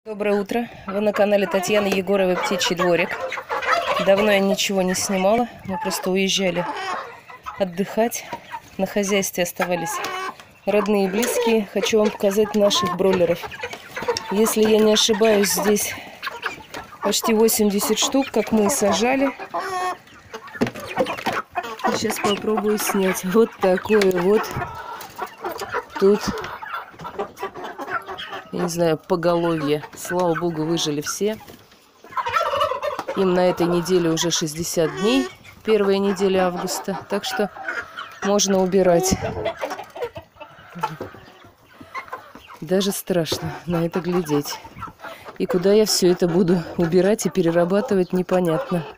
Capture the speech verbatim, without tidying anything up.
Доброе утро! Вы на канале Татьяны Егоровой «Птичий дворик». Давно я ничего не снимала. Мы просто уезжали отдыхать. На хозяйстве оставались родные и близкие. Хочу вам показать наших бройлеров. Если я не ошибаюсь, здесь почти восемьдесят штук, как мы и сажали. Сейчас попробую снять. Вот такое вот тут, я не знаю, поголовье. Слава богу, выжили все. Им на этой неделе уже шестьдесят дней, первая неделя августа. Так что можно убирать. Даже страшно на это глядеть. И куда я все это буду убирать и перерабатывать, непонятно.